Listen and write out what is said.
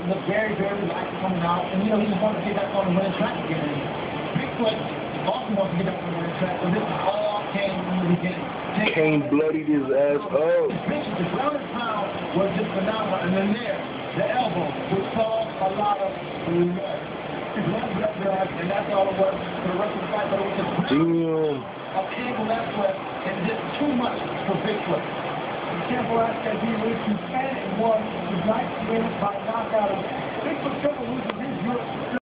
looked very, very relaxed coming out, and he was wanting to get back on the winning track again. Bigfoot also wants to get back on the winning track, so this all came from the beginning. Kane bloodied his ass up. The ground and pound was just phenomenal, and then the elbow, which caused a lot of blood, and that's all it was for the rest of the fight. But it was a cable left foot, and just too much for Bigfoot. Careful aspect, he was competitive, was like to win by knockout. Bigfoot triple loses his